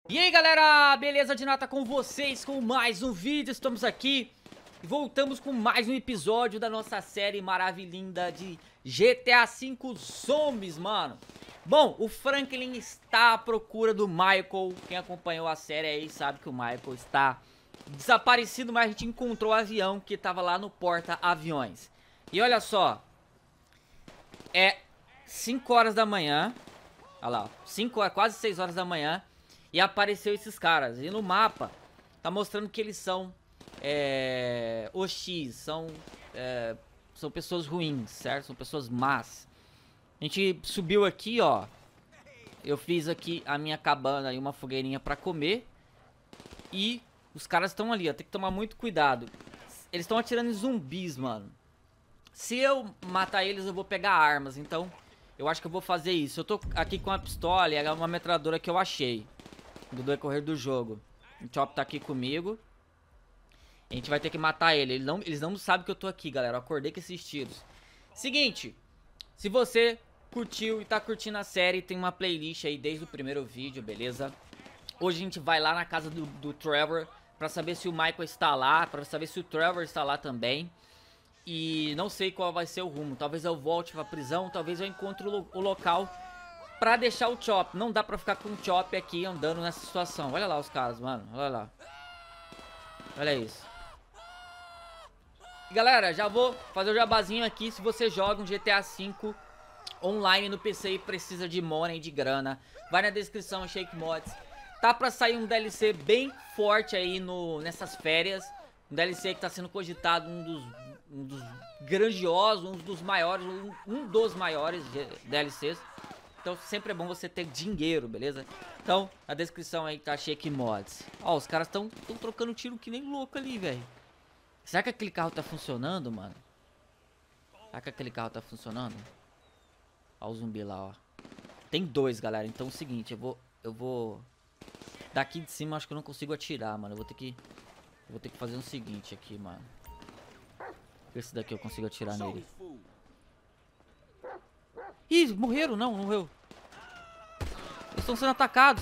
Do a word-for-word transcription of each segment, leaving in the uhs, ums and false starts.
E aí galera, beleza de nata com vocês com mais um vídeo, estamos aqui e voltamos com mais um episódio da nossa série maravilhinda de G T A cinco Zombies, mano. Bom, o Franklin está à procura do Michael, quem acompanhou a série aí sabe que o Michael está desaparecido, mas a gente encontrou o avião que estava lá no porta-aviões. E olha só, é cinco horas da manhã, olha lá, cinco horas, quase seis horas da manhã. E apareceu esses caras. E no mapa tá mostrando que eles são é, O X. São, é, são pessoas ruins, certo? São pessoas más. A gente subiu aqui, ó. Eu fiz aqui a minha cabana e uma fogueirinha pra comer. E os caras estão ali, ó. Tem que tomar muito cuidado. Eles estão atirando em zumbis, mano. Se eu matar eles, eu vou pegar armas. Então, eu acho que eu vou fazer isso. Eu tô aqui com a pistola e é uma metralhadora que eu achei do decorrer do jogo. O Chop tá aqui comigo. A gente vai ter que matar ele. Eles não, eles não sabem que eu tô aqui, galera. Eu acordei com esses tiros. Seguinte, se você curtiu e tá curtindo a série, tem uma playlist aí desde o primeiro vídeo, beleza? Hoje a gente vai lá na casa do, do Trevor pra saber se o Michael está lá, pra saber se o Trevor está lá também. E não sei qual vai ser o rumo. Talvez eu volte pra prisão, talvez eu encontre o, lo o local pra deixar o Chop. Não dá pra ficar com o Chop aqui andando nessa situação. Olha lá os caras, mano. Olha lá. Olha isso. E, galera, já vou fazer o jabazinho aqui. Se você joga um G T A cinco online no P C e precisa de money, de grana, vai na descrição, Shake Mods. Tá pra sair um D L C bem forte aí no, nessas férias. Um D L C que tá sendo cogitado, um dos, um dos grandiosos, um dos maiores, um, um dos maiores D L Cs. Então sempre é bom você ter dinheiro, beleza? Então, na descrição aí tá Shake Mods. Ó, os caras tão, tão trocando tiro que nem louco ali, velho. Será que aquele carro tá funcionando, mano? Será que aquele carro tá funcionando? Ó o zumbi lá, ó. Tem dois, galera. Então é o seguinte, eu vou... Eu vou... Daqui de cima acho que eu não consigo atirar, mano. Eu vou ter que... Eu vou ter que fazer o seguinte aqui, mano. Esse daqui eu consigo atirar nele. Ih, morreram, não, morreu. Eles estão sendo atacados.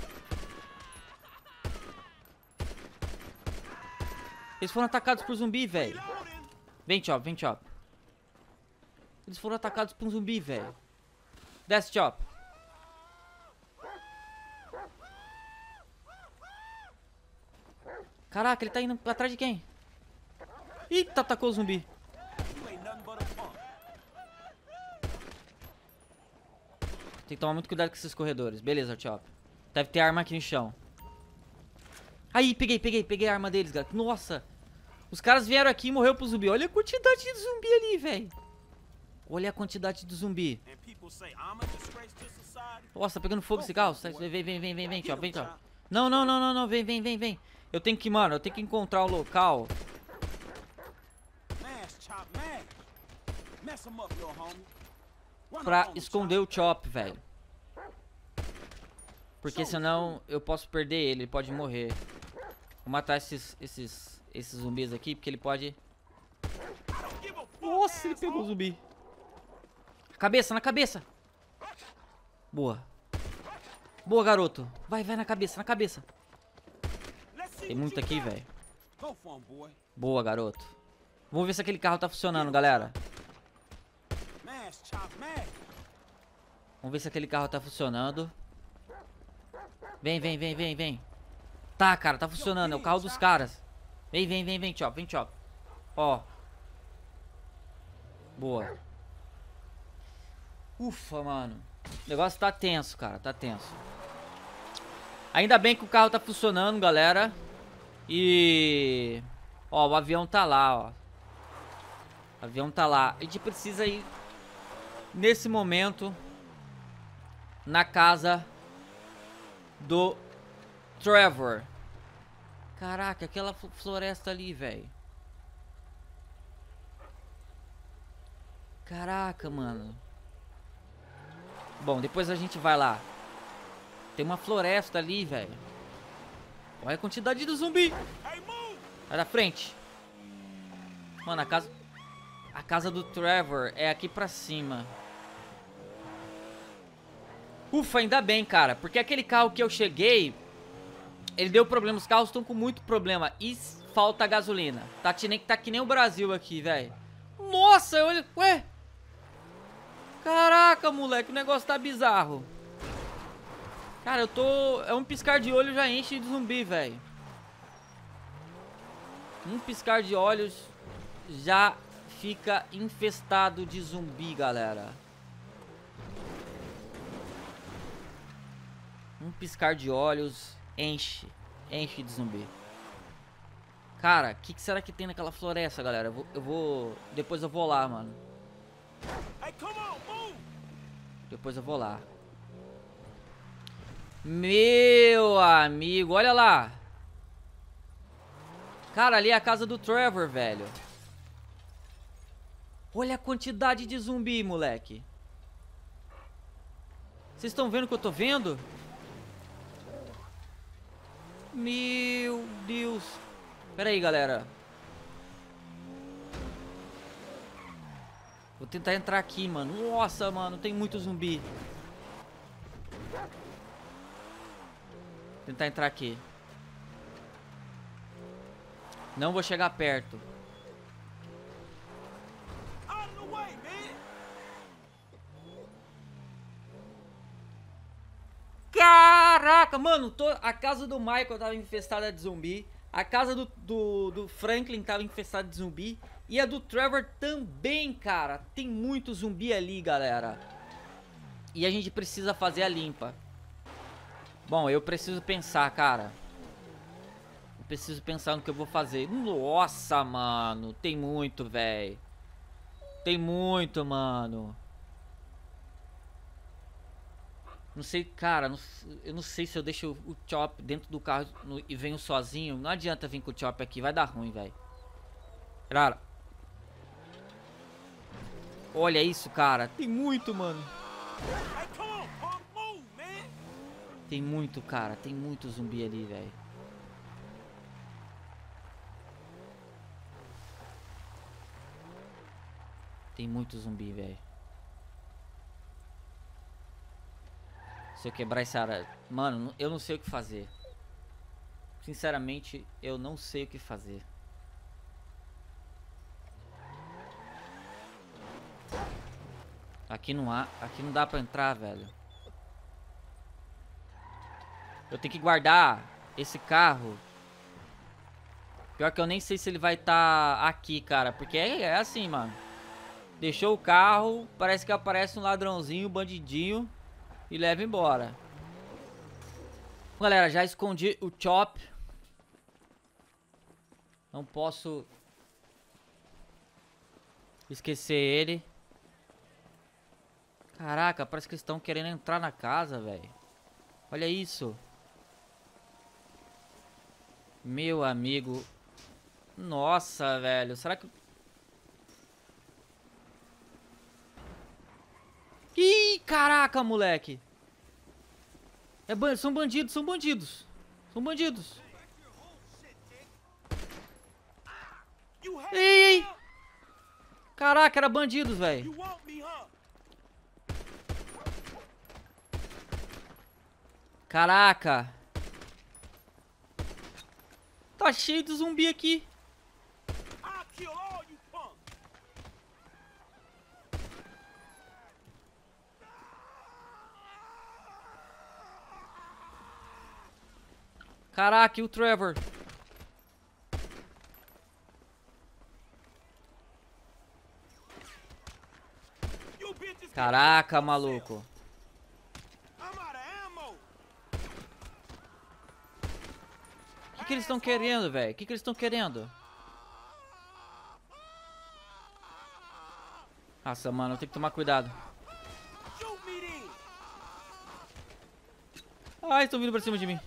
Eles foram atacados por zumbi, velho. Vem, Chop, vem, Chop. Eles foram atacados por um zumbi, velho. Desce, Chop. Caraca, ele tá indo atrás de quem? Eita, atacou o zumbi. Tem que tomar muito cuidado com esses corredores. Beleza, Chop. Deve ter arma aqui no chão. Aí, peguei, peguei, peguei a arma deles, galera. Nossa. Os caras vieram aqui e morreu pro zumbi. Olha a quantidade de zumbi ali, velho. Olha a quantidade de zumbi. Nossa, tá pegando fogo esse carro. Vem, vem, vem, vem, vem, Chop, vem, Chop. Não, não, não, não, não. Vem, vem, vem, vem. Eu tenho que, mano, eu tenho que encontrar o local pra esconder o Chop, velho. Porque senão eu posso perder ele, ele pode morrer. Vou matar esses, esses, esses zumbis aqui, porque ele pode... Nossa, ele pegou o zumbi. Cabeça, na cabeça. Boa. Boa, garoto. Vai, vai na cabeça, na cabeça. Tem muito aqui, velho. Boa, garoto. Vamos ver se aquele carro tá funcionando, galera. Vamos ver se aquele carro tá funcionando. Vem, vem, vem, vem, vem. Tá, cara, tá funcionando. É o carro dos caras. Vem, vem, vem, vem, Chop. Vem, Chop. Ó. Boa. Ufa, mano. O negócio tá tenso, cara. Tá tenso. Ainda bem que o carro tá funcionando, galera. E... Ó, o avião tá lá, ó. O avião tá lá. A gente precisa ir... Nesse momento... Na casa... Do... Trevor. Caraca, aquela floresta ali, velho. Caraca, mano. Bom, depois a gente vai lá. Tem uma floresta ali, velho. Olha a quantidade de zumbi. Vai da frente. Mano, a casa... A casa do Trevor é aqui pra cima. Ufa, ainda bem, cara. Porque aquele carro que eu cheguei ele deu problema. Os carros estão com muito problema. E falta gasolina. Tá que nem, tá que nem o Brasil aqui, velho. Nossa, olha... Ué? Caraca, moleque. O negócio tá bizarro. Cara, eu tô... É um piscar de olho já enche de zumbi, velho. Um piscar de olhos já fica infestado de zumbi, galera. Um piscar de olhos enche. Enche de zumbi. Cara, o que, que será que tem naquela floresta, galera? Eu vou, eu vou... Depois eu vou lá, mano. Depois eu vou lá. Meu amigo, olha lá. Cara, ali é a casa do Trevor, velho. Olha a quantidade de zumbi, moleque. Vocês estão vendo o que eu tô vendo? Meu Deus. Pera aí, galera. Vou tentar entrar aqui, mano. Nossa, mano, tem muito zumbi. Vou tentar entrar aqui. Não vou chegar perto. Caraca, mano, tô... a casa do Michael tava infestada de zumbi. A casa do, do, do Franklin tava infestada de zumbi. E a do Trevor também, cara. Tem muito zumbi ali, galera. E a gente precisa fazer a limpa. Bom, eu preciso pensar, cara. Eu preciso pensar no que eu vou fazer. Nossa, mano. Tem muito, velho. Tem muito, mano. Não sei, cara, não, eu não sei se eu deixo o, o Chop dentro do carro no, e venho sozinho. Não adianta vir com o Chop aqui, vai dar ruim, velho. Cara. Olha isso, cara. Tem muito, mano. Tem muito, cara. Tem muito zumbi ali, velho. Tem muito zumbi, velho. Se eu quebrar essa área... Mano, eu não sei o que fazer. Sinceramente, eu não sei o que fazer. Aqui não há... Aqui não dá pra entrar, velho. Eu tenho que guardar esse carro. Pior que eu nem sei se ele vai estar tá aqui, cara. Porque é, é assim, mano. Deixou o carro, parece que aparece um ladrãozinho, um bandidinho... E leva embora. Galera, já escondi o Chop. Não posso esquecer ele. Caraca, parece que eles estão querendo entrar na casa, velho. Olha isso. Meu amigo. Nossa, velho. Será que... Ih, caraca, moleque. É ban... São bandidos, são bandidos. São bandidos. Ei, ei. Caraca, era bandidos, velho. Caraca. Tá cheio de zumbi aqui. Caraca, e o Trevor? Caraca, maluco. O que, que eles estão querendo, velho? O que, que eles estão querendo? Nossa, mano, eu tenho que tomar cuidado. Ai, estão vindo pra cima de mim.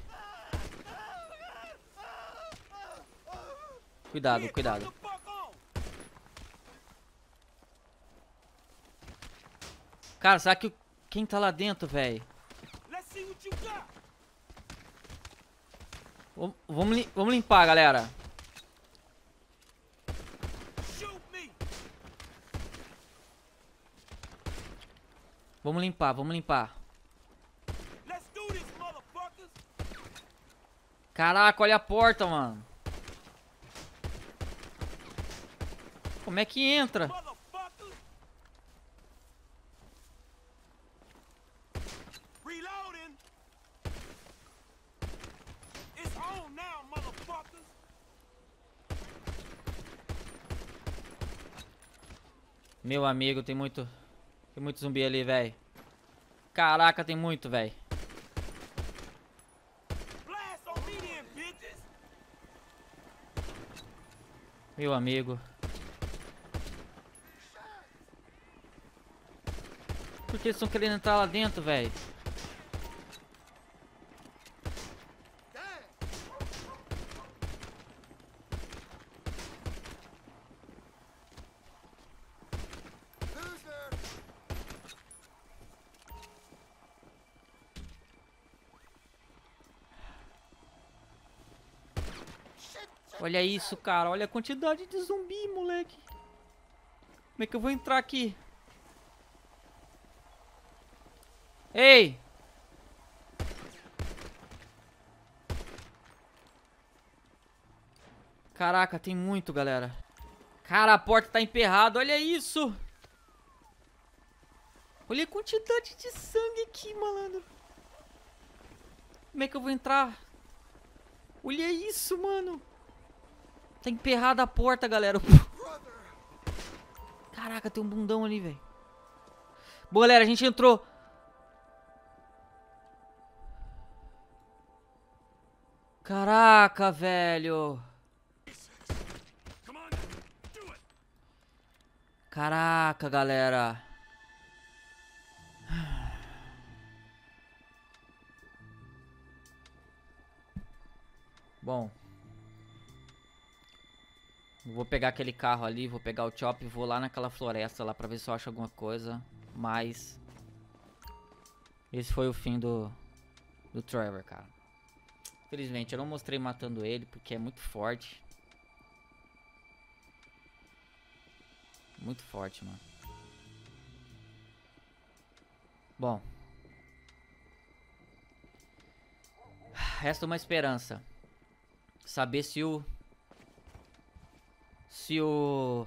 Cuidado, cuidado. Cara, será que... Quem tá lá dentro, velho? Vamos, lim vamos limpar, galera. Vamos limpar, vamos limpar. Caraca, olha a porta, mano. Como é que entra? Meu amigo, tem muito... Tem muito zumbi ali, velho. Caraca, tem muito, velho. Meu amigo. Por que eles estão querendo entrar lá dentro, velho? Olha isso, cara. Olha a quantidade de zumbi, moleque. Como é que eu vou entrar aqui? Ei! Caraca, tem muito, galera. Cara, a porta tá emperrada. Olha isso! Olha a quantidade de sangue aqui, malandro. Como é que eu vou entrar? Olha isso, mano. Tá emperrada a porta, galera. Caraca, tem um bundão ali, velho. Bom, galera, a gente entrou. Caraca, velho. Caraca, galera. Bom. Vou pegar aquele carro ali, vou pegar o Chop e vou lá naquela floresta lá pra ver se eu acho alguma coisa. Mas... esse foi o fim do... do Trevor, cara. Infelizmente, eu não mostrei matando ele porque é muito forte. Muito forte, mano. Bom. Resta uma esperança. Saber se o... Se o...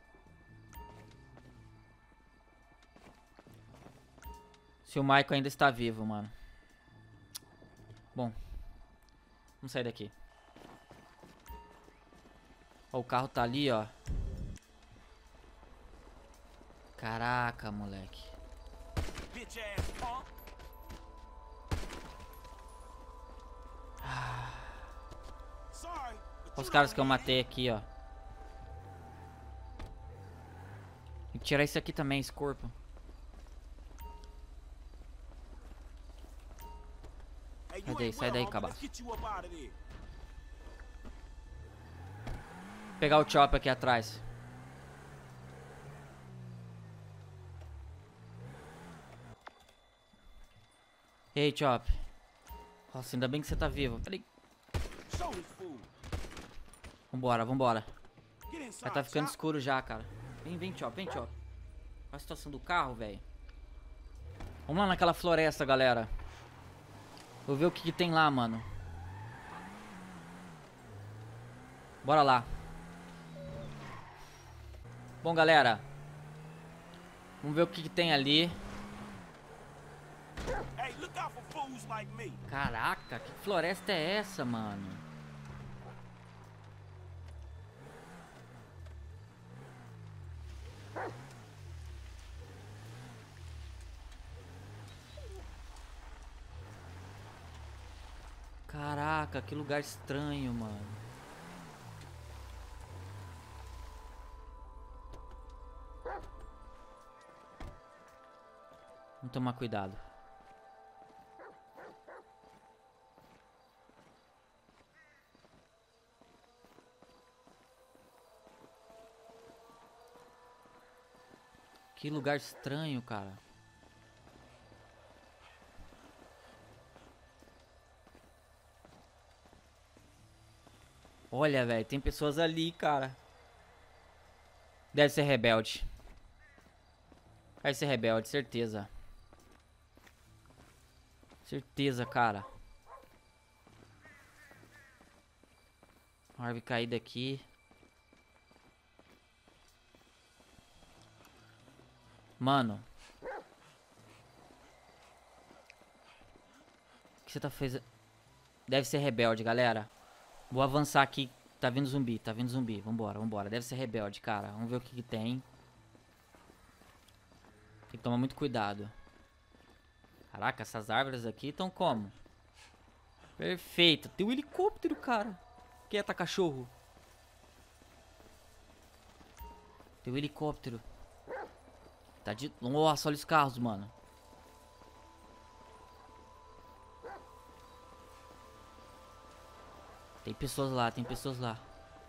Se o Michael ainda está vivo, mano. Bom. Vamos sair daqui. Ó, o carro tá ali, ó. Caraca, moleque. Ah. Olha os caras que eu matei aqui, ó. Tem que tirar isso aqui também, esse corpo. Sai daí, sai daí, cabaço. Pegar o Chop aqui atrás. Ei, Chop. Nossa, ainda bem que você tá vivo. Peraí. Vambora, vambora. Já tá ficando escuro já, cara. Vem, vem, Chop, vem, Chop. Olha a situação do carro, velho. Vamos lá naquela floresta, galera. Vou ver o que, que tem lá, mano. Bora lá. Bom, galera. Vamos ver o que, que tem ali. Caraca, que floresta é essa, mano? Caraca, que lugar estranho, mano. Vamos tomar cuidado. Que lugar estranho, cara. Olha, velho, tem pessoas ali, cara. Deve ser rebelde. Deve ser rebelde, certeza. Certeza, cara. Uma árvore caída aqui. Mano. O que você tá fazendo? Deve ser rebelde, galera. Vou avançar aqui. Tá vindo zumbi, tá vindo zumbi. Vambora, vambora. Deve ser rebelde, cara. Vamos ver o que que tem. Tem que tomar muito cuidado. Caraca, essas árvores aqui estão como? Perfeito. Tem um helicóptero, cara. Quieta, cachorro. Tem um helicóptero. Tá de... Nossa, olha os carros, mano. Tem pessoas lá, tem pessoas lá.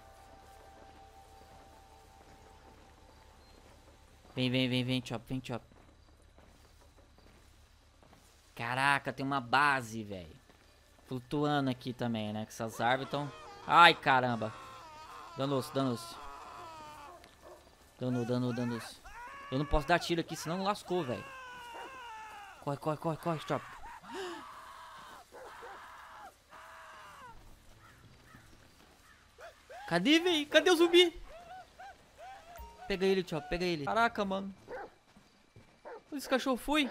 Vem, vem, vem, vem, Chop, vem, Chop. Caraca, tem uma base, velho. Flutuando aqui também, né? Que essas árvores estão... Ai, caramba. Danou-se, danou-se. Danou, danou, danou-se. Eu não posso dar tiro aqui, senão lascou, velho. Corre, corre, corre, corre, Chop. Cadê, velho? Cadê o zumbi? Pega ele, Chop, pega ele. Caraca, mano. Onde esse cachorro foi?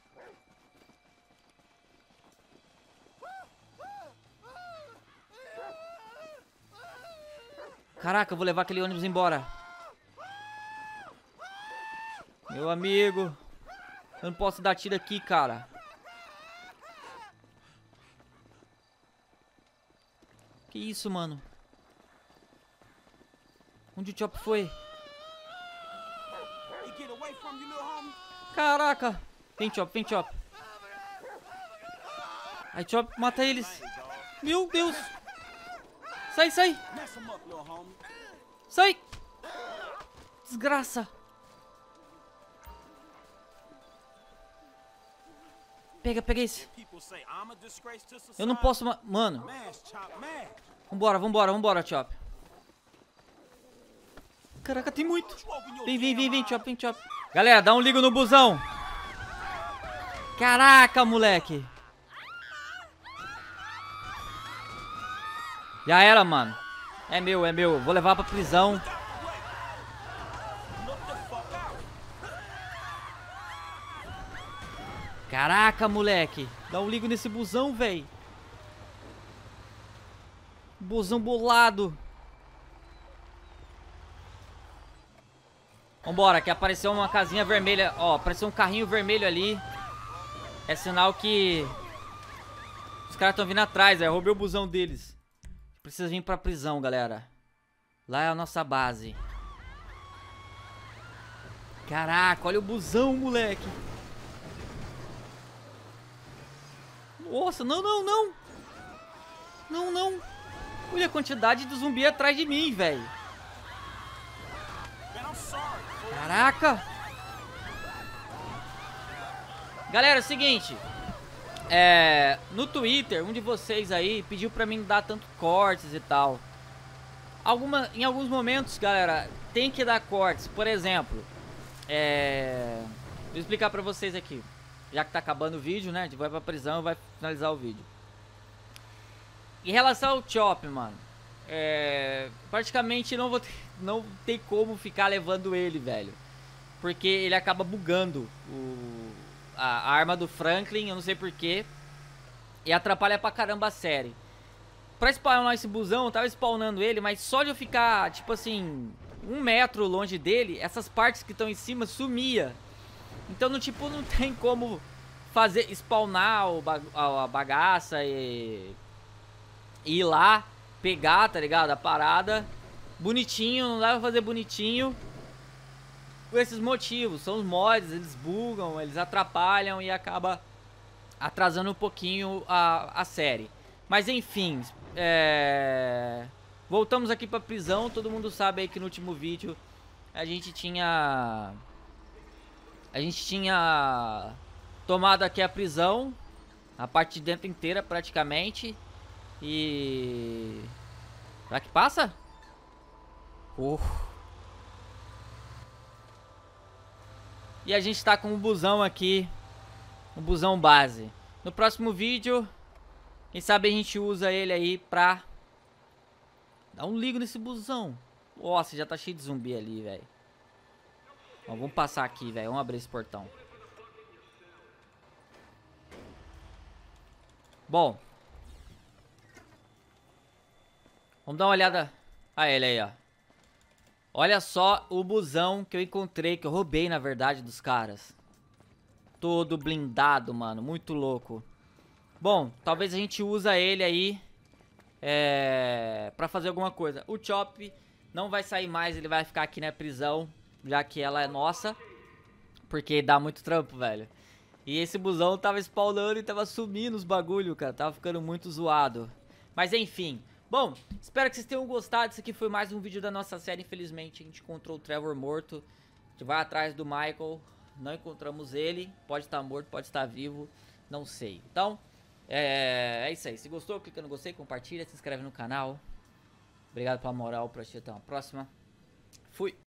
Caraca, eu vou levar aquele ônibus embora. Meu amigo. Eu não posso dar tiro aqui, cara. Que isso, mano? Onde o Chop foi? Caraca. Vem, Chop, vem, Chop. Aí, Chop, mata eles. Meu Deus. Sai, sai. Sai. Desgraça. Pega, pega esse. Eu não posso... Ma Mano. Vambora, vambora, vambora, Chop. Caraca, tem muito. Vem, vem, vem, vem, Chop, vem, Chop. Galera, dá um ligo no busão. Caraca, moleque. Já era, mano. É meu, é meu. Vou levar pra prisão. Caraca, moleque. Dá um ligo nesse busão, velho. Busão bolado. Vambora, que apareceu uma casinha vermelha. Ó, apareceu um carrinho vermelho ali. É sinal que os caras estão vindo atrás. Eu roubei o busão deles. Precisa vir pra prisão, galera. Lá é a nossa base. Caraca, olha o busão, moleque. Nossa, não, não, não. Não, não. Olha a quantidade de zumbi atrás de mim, velho. Caraca. Galera, é o seguinte. É, no Twitter, um de vocês aí pediu pra mim dar tanto cortes e tal. Alguma, em alguns momentos, galera, tem que dar cortes. Por exemplo, é, vou explicar pra vocês aqui. Já que tá acabando o vídeo, né? A gente vai pra prisão e vai finalizar o vídeo. Em relação ao Chop, mano, é, praticamente não vou ter, não tem como ficar levando ele, velho. Porque ele acaba bugando o, a, a arma do Franklin, eu não sei porquê. E atrapalha pra caramba a série. Pra spawnar esse busão, eu tava spawnando ele, mas só de eu ficar, tipo assim, um metro longe dele, essas partes que estão em cima sumia. Então, no, tipo, não tem como fazer, spawnar o bag, a bagaça e, e ir lá, pegar, tá ligado? A parada, bonitinho, não dá pra fazer bonitinho. Por esses motivos, são os mods, eles bugam, eles atrapalham e acaba atrasando um pouquinho a, a série. Mas enfim, é... voltamos aqui pra prisão. Todo mundo sabe aí que no último vídeo a gente tinha... A gente tinha tomado aqui a prisão, a parte de dentro inteira praticamente. E... será que passa? Uh. E a gente tá com um busão aqui, um busão base. No próximo vídeo, quem sabe a gente usa ele aí pra Dá um ligo nesse busão. Nossa, já tá cheio de zumbi ali, velho. Vamos passar aqui, velho. Vamos abrir esse portão. Bom. Vamos dar uma olhada. Ah, ele aí, ó. Olha só o busão que eu encontrei, que eu roubei, na verdade, dos caras. Todo blindado, mano. Muito louco. Bom, talvez a gente use ele aí é, pra fazer alguma coisa. O Chop não vai sair mais, ele vai ficar aqui na prisão, já que ela é nossa. Porque dá muito trampo, velho. E esse busão tava spawnando e tava sumindo os bagulho, cara. Tava ficando muito zoado. Mas enfim. Bom, espero que vocês tenham gostado. Esse aqui foi mais um vídeo da nossa série. Infelizmente, a gente encontrou o Trevor morto. A gente vai atrás do Michael. Não encontramos ele. Pode estar morto, pode estar vivo. Não sei. Então, é, é isso aí. Se gostou, clica no gostei, compartilha, se inscreve no canal. Obrigado pela moral. Pra assistir. Até uma próxima. Fui.